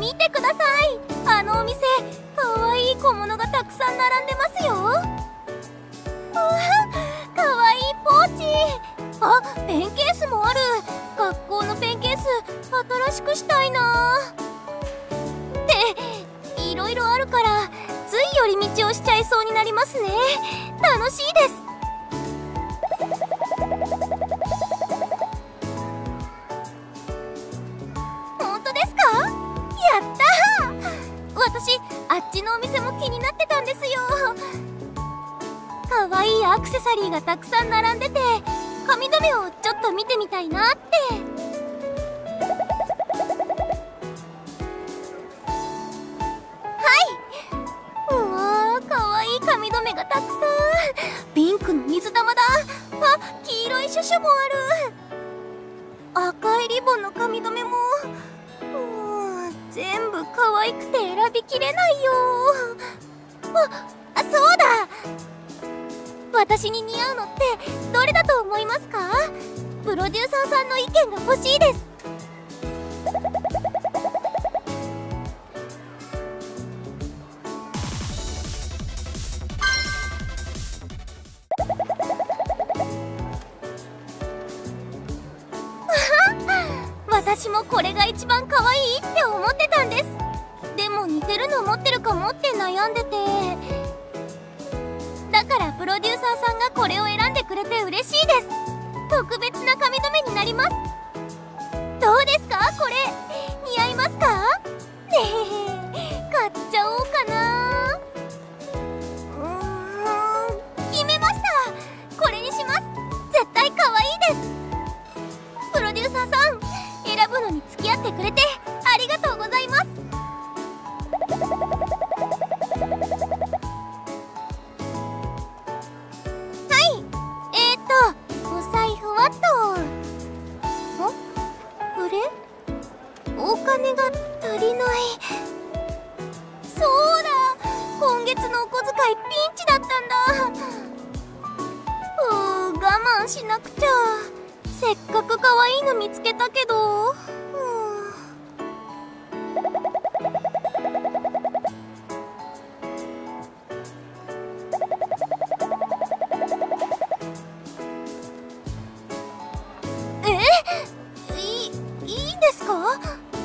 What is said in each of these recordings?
見てください。あのお店、かわいい小物がたくさん並んでますよ。うわ、かわいいポーチ。あ、ペンケースもある。学校のペンケース新しくしたいな。っていろいろあるからつい寄り道をしちゃいそうになりますね。楽しいです。本当ですか？やったー。私あっちのお店も気になってたんですよ。かわいいアクセサリーがたくさん並んでて、髪留めをちょっと見てみたいなって。うわー、かわいい髪留めがたくさん。ピンクの水玉だ。あ、黄色いシュシュもある。赤いリボンの髪留めも。全部可愛くて選びきれないよ。あ、そうだ。私に似合うのってどれだと思いますか？プロデューサーさんの意見が欲しいです。私もこれが一番可愛いって思ってたんです。でも似てるの持ってるかもって悩んでて、だからプロデューサーさんがこれを選んでくれて嬉しいです。特別な髪留めになります。どうですか？これ似合いますか？ねえ、買っちゃおうかな。決めました。これにします。絶対可愛いです。プロデューサーさん、選ぶのに付き合ってくれてありがとうございます。はい、お財布はと。あれ？お金が足りない。そうだ、今月のお小遣いピンチだったんだ。我慢しなくちゃ。せっかく可愛いの見つけたけど。いいんですか？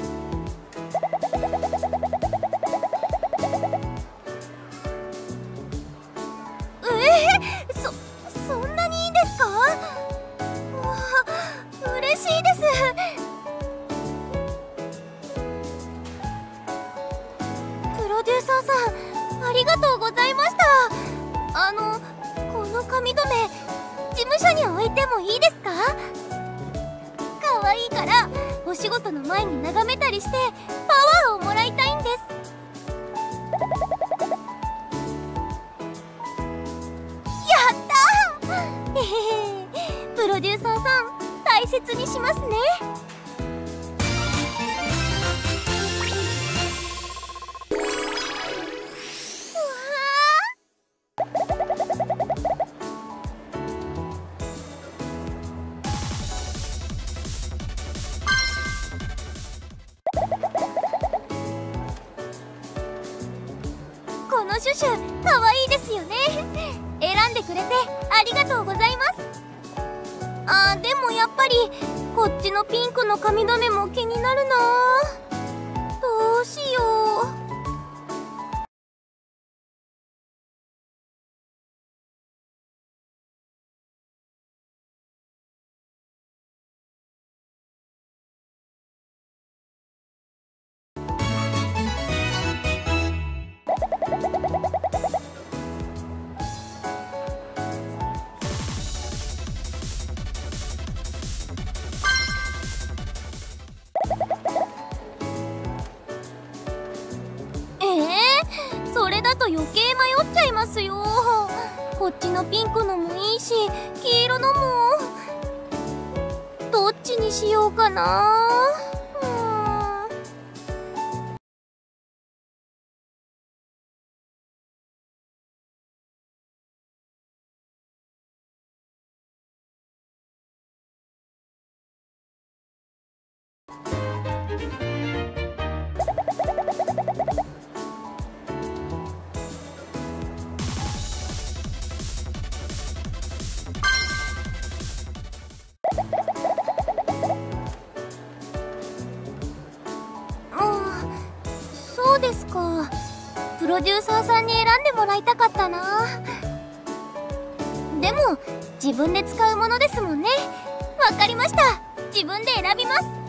そんなにいいんですか？嬉しいです。プロデューサーさん、ありがとうございました。この髪留め事務所に置いてもいいですか？可愛いからお仕事の前に眺めたりしてパワーをもらいたいんです。やったー。プロデューサーさん、大切にしますね。このシュシュ、かわいいですよね。選んでくれてありがとうございます。でもやっぱりこっちのピンクの髪留めも気になるな。どうしよう。それだと余計迷っちゃいますよ。こっちのピンクのもいいし、黄色のも。どっちにしようかな。 ロデューサーさんに選んでもらいたかったな。でも自分で使うものですもんね。わかりました。自分で選びます。